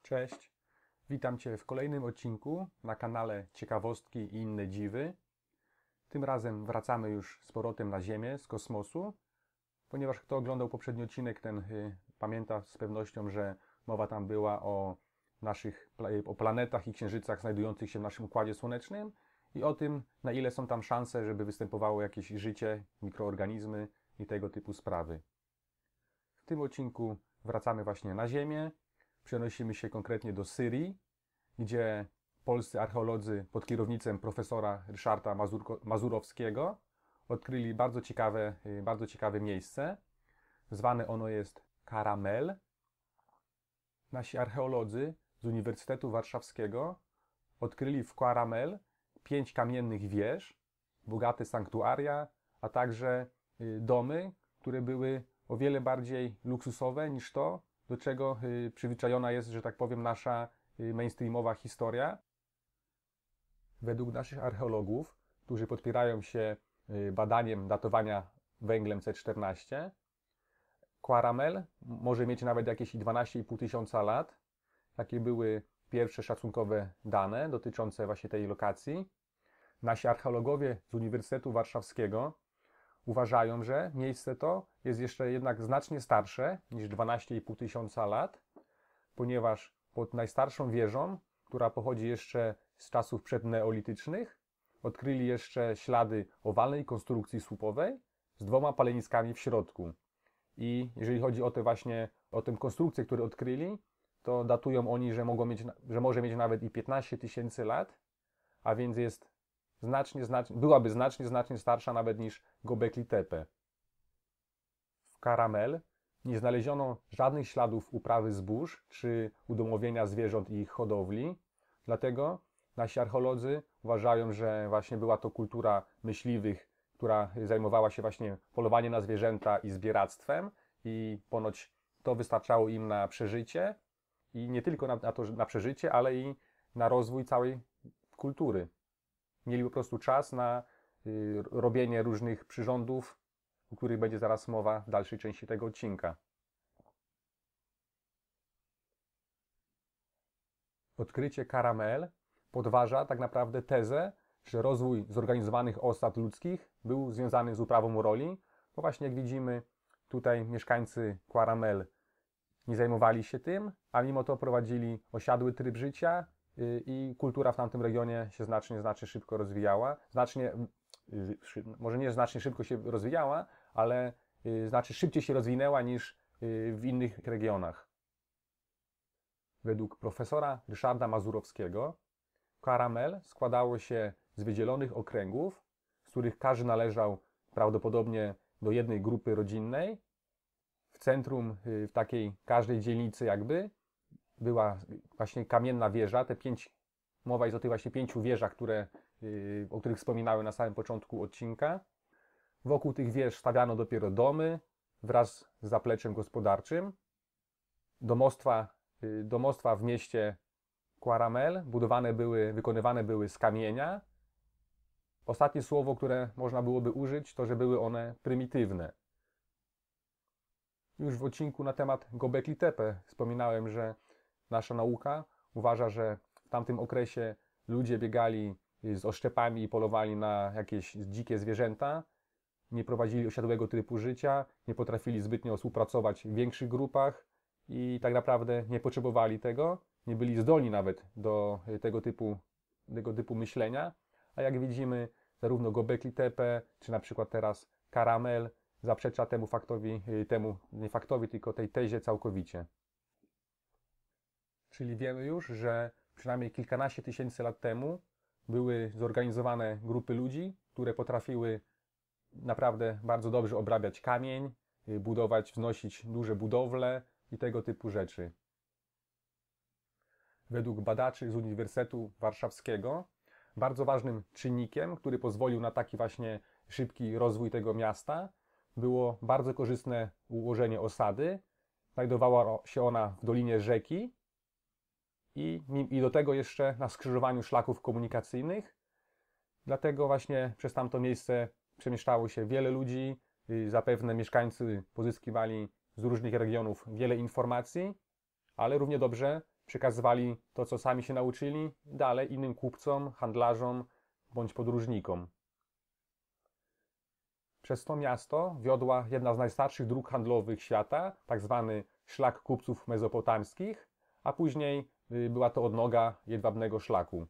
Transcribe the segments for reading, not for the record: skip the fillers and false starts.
Cześć, witam Cię w kolejnym odcinku na kanale Ciekawostki i inne dziwy. Tym razem wracamy już z powrotem na Ziemię z kosmosu, ponieważ kto oglądał poprzedni odcinek, ten pamięta z pewnością, że mowa tam była o o planetach i księżycach znajdujących się w naszym Układzie Słonecznym i o tym, na ile są tam szanse, żeby występowało jakieś życie, mikroorganizmy i tego typu sprawy. W tym odcinku wracamy właśnie na Ziemię. Przenosimy się konkretnie do Syrii, gdzie polscy archeolodzy pod kierownictwem profesora Ryszarda Mazurowskiego odkryli bardzo ciekawe miejsce. Zwane ono jest Karamel. Nasi archeolodzy z Uniwersytetu Warszawskiego odkryli w Karamel 5 kamiennych wież, bogate sanktuaria, a także domy, które były o wiele bardziej luksusowe niż to, do czego przyzwyczajona jest, że tak powiem, nasza mainstreamowa historia. Według naszych archeologów, którzy podpierają się badaniem datowania węglem C14, Karamel może mieć nawet jakieś 12,5 tysiąca lat. Takie były pierwsze szacunkowe dane dotyczące właśnie tej lokacji. Nasi archeologowie z Uniwersytetu Warszawskiego uważają, że miejsce to jest jeszcze jednak znacznie starsze niż 12,5 tysiąca lat, ponieważ pod najstarszą wieżą, która pochodzi jeszcze z czasów przedneolitycznych, odkryli jeszcze ślady owalnej konstrukcji słupowej z 2 paleniskami w środku. I jeżeli chodzi o tę konstrukcję, którą odkryli, to datują oni, że może mieć nawet i 15 tysięcy lat, a więc jest byłaby znacznie starsza nawet niż Göbekli Tepe. W Karamel nie znaleziono żadnych śladów uprawy zbóż czy udomowienia zwierząt i ich hodowli, dlatego nasi archeolodzy uważają, że właśnie była to kultura myśliwych, która zajmowała się właśnie polowaniem na zwierzęta i zbieractwem i ponoć to wystarczało im na przeżycie i nie tylko na przeżycie, ale i na rozwój całej kultury. Mieli po prostu czas na robienie różnych przyrządów, o których będzie zaraz mowa w dalszej części tego odcinka. Odkrycie Karamel podważa tak naprawdę tezę, że rozwój zorganizowanych osad ludzkich był związany z uprawą roli, bo właśnie jak widzimy, tutaj mieszkańcy Karamel nie zajmowali się tym, a mimo to prowadzili osiadły tryb życia i kultura w tamtym regionie się znacznie szybko rozwijała. Może nie znacznie szybko się rozwijała, ale szybciej się rozwinęła niż w innych regionach. Według profesora Ryszarda Mazurowskiego Karamel składało się z wydzielonych okręgów, z których każdy należał prawdopodobnie do jednej grupy rodzinnej. W centrum, w takiej każdej dzielnicy jakby, była właśnie kamienna wieża. Mowa jest o tych właśnie 5 wieżach, o których wspominałem na samym początku odcinka. Wokół tych wież stawiano dopiero domy wraz z zapleczem gospodarczym. Domostwa w mieście Karamel wykonywane były z kamienia. Ostatnie słowo, które można byłoby użyć, to, że były one prymitywne. Już w odcinku na temat Göbekli Tepe wspominałem, że nasza nauka uważa, że w tamtym okresie ludzie biegali z oszczepami i polowali na jakieś dzikie zwierzęta, nie prowadzili osiadłego trybu życia, nie potrafili zbytnio współpracować w większych grupach i tak naprawdę nie potrzebowali tego, nie byli zdolni nawet do tego typu myślenia, a jak widzimy, zarówno Göbekli Tepe, czy na przykład teraz Karamel zaprzecza tylko tej tezie całkowicie. Czyli wiemy już, że przynajmniej kilkanaście tysięcy lat temu były zorganizowane grupy ludzi, które potrafiły naprawdę bardzo dobrze obrabiać kamień, wznosić duże budowle i tego typu rzeczy. Według badaczy z Uniwersytetu Warszawskiego bardzo ważnym czynnikiem, który pozwolił na taki właśnie szybki rozwój tego miasta, było bardzo korzystne ułożenie osady. Znajdowała się ona w dolinie rzeki i do tego jeszcze na skrzyżowaniu szlaków komunikacyjnych. Dlatego właśnie przez tamto miejsce przemieszczało się wiele ludzi. Zapewne mieszkańcy pozyskiwali z różnych regionów wiele informacji, ale równie dobrze przekazywali to, co sami się nauczyli, dalej innym kupcom, handlarzom bądź podróżnikom. Przez to miasto wiodła jedna z najstarszych dróg handlowych świata, tak zwany Szlak Kupców Mezopotamskich, a później była to odnoga Jedwabnego Szlaku.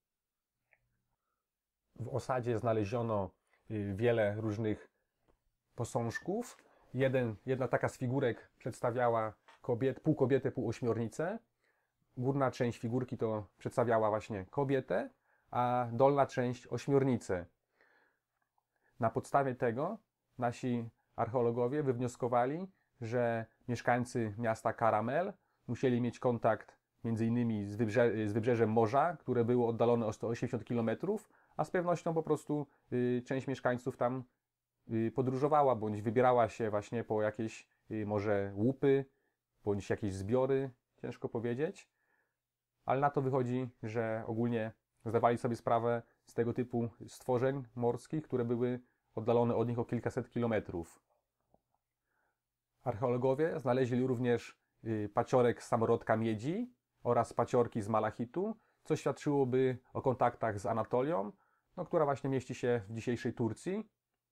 W osadzie znaleziono wiele różnych posążków. Jedna taka z figurek przedstawiała pół kobietę, pół ośmiornicę. Górna część figurki to przedstawiała właśnie kobietę, a dolna część ośmiornicę. Na podstawie tego nasi archeologowie wywnioskowali, że mieszkańcy miasta Caramel musieli mieć kontakt m.in. z wybrzeżem morza, które było oddalone o 180 km, a z pewnością po prostu część mieszkańców tam podróżowała, bądź wybierała się właśnie po jakieś może łupy, bądź jakieś zbiory, ciężko powiedzieć. Ale na to wychodzi, że ogólnie zdawali sobie sprawę z tego typu stworzeń morskich, które były oddalone od nich o kilkaset kilometrów. Archeologowie znaleźli również paciorek z samorodka miedzi oraz paciorki z malachitu, co świadczyłoby o kontaktach z Anatolią, która właśnie mieści się w dzisiejszej Turcji.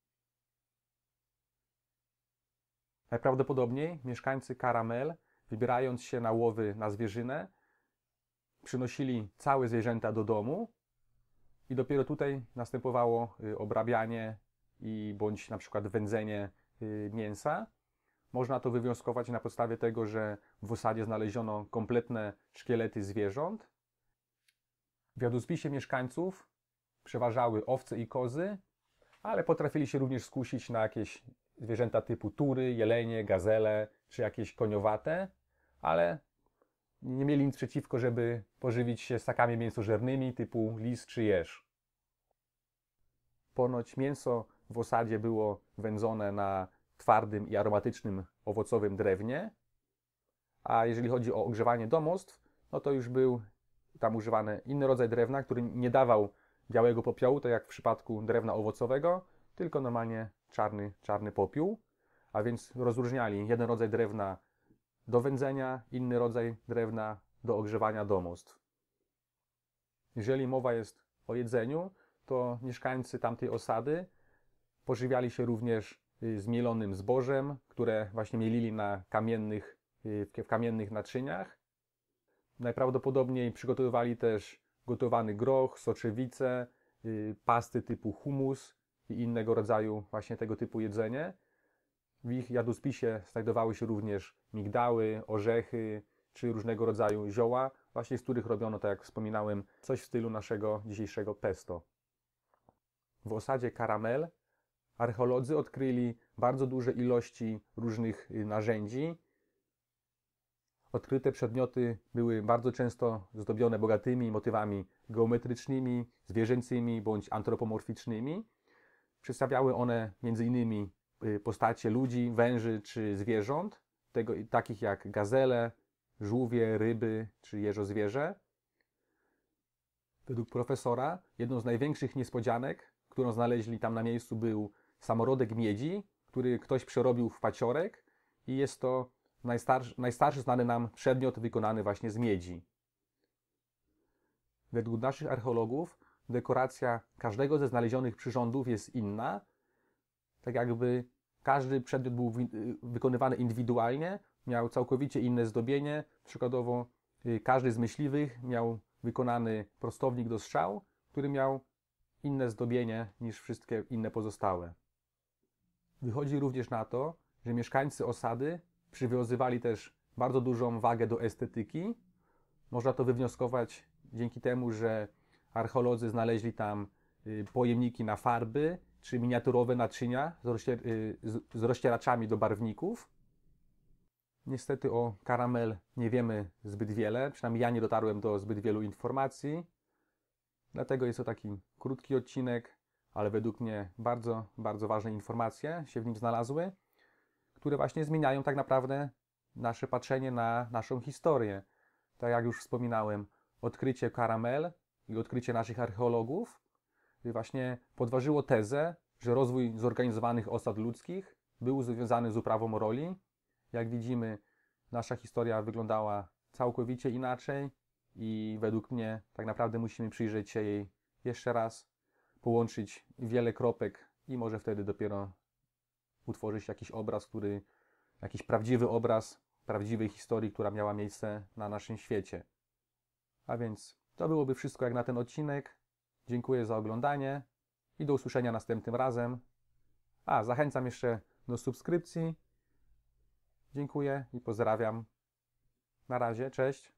Najprawdopodobniej mieszkańcy Caramel, wybierając się na łowy na zwierzynę, przynosili całe zwierzęta do domu i dopiero tutaj następowało obrabianie bądź na przykład wędzenie mięsa. Można to wywnioskować na podstawie tego, że w osadzie znaleziono kompletne szkielety zwierząt. W jadłospisie mieszkańców przeważały owce i kozy, ale potrafili się również skusić na jakieś zwierzęta typu tury, jelenie, gazele czy jakieś koniowate, ale nie mieli nic przeciwko, żeby pożywić się ssakami mięsożernymi typu lis czy jeż. Ponoć mięso w osadzie było wędzone na twardym i aromatycznym owocowym drewnie, a jeżeli chodzi o ogrzewanie domostw, to już był tam używany inny rodzaj drewna, który nie dawał białego popiołu, tak jak w przypadku drewna owocowego, tylko normalnie czarny popiół, a więc rozróżniali jeden rodzaj drewna do wędzenia, inny rodzaj drewna do ogrzewania domostw. Jeżeli mowa jest o jedzeniu, to mieszkańcy tamtej osady pożywiali się również zmielonym zbożem, które właśnie mielili w kamiennych naczyniach. Najprawdopodobniej przygotowywali też gotowany groch, soczewice, pasty typu hummus i innego rodzaju właśnie tego typu jedzenie. W ich jadłospisie znajdowały się również migdały, orzechy czy różnego rodzaju zioła, właśnie z których robiono, tak jak wspominałem, coś w stylu naszego dzisiejszego pesto. W osadzie Caramel archeolodzy odkryli bardzo duże ilości różnych narzędzi. Odkryte przedmioty były bardzo często zdobione bogatymi motywami geometrycznymi, zwierzęcymi bądź antropomorficznymi. Przedstawiały one m.in. postacie ludzi, węży czy zwierząt, takich jak gazele, żółwie, ryby czy jeżozwierzę. Według profesora jedną z największych niespodzianek, którą znaleźli tam na miejscu, był samorodek miedzi, który ktoś przerobił w paciorek i jest to najstarszy znany nam przedmiot wykonany właśnie z miedzi. Według naszych archeologów dekoracja każdego ze znalezionych przyrządów jest inna, tak jakby każdy przedmiot był wykonywany indywidualnie, miał całkowicie inne zdobienie. Przykładowo każdy z myśliwych miał wykonany prostownik do strzał, który miał inne zdobienie niż wszystkie inne pozostałe. Wychodzi również na to, że mieszkańcy osady przywiązywali też bardzo dużą wagę do estetyki. Można to wywnioskować dzięki temu, że archeolodzy znaleźli tam pojemniki na farby czy miniaturowe naczynia z rozcieraczami do barwników. Niestety o Caramel nie wiemy zbyt wiele, przynajmniej ja nie dotarłem do zbyt wielu informacji. Dlatego jest to taki krótki odcinek, ale według mnie bardzo, bardzo ważne informacje się w nim znalazły, które właśnie zmieniają tak naprawdę nasze patrzenie na naszą historię. Tak jak już wspominałem, odkrycie Caramel i odkrycie naszych archeologów właśnie podważyło tezę, że rozwój zorganizowanych osad ludzkich był związany z uprawą roli. Jak widzimy, nasza historia wyglądała całkowicie inaczej i według mnie tak naprawdę musimy przyjrzeć się jej jeszcze raz, połączyć wiele kropek i może wtedy dopiero utworzyć jakiś obraz, jakiś prawdziwy obraz prawdziwej historii, która miała miejsce na naszym świecie. A więc to byłoby wszystko jak na ten odcinek. Dziękuję za oglądanie i do usłyszenia następnym razem. Zachęcam jeszcze do subskrypcji. Dziękuję i pozdrawiam. Na razie, cześć.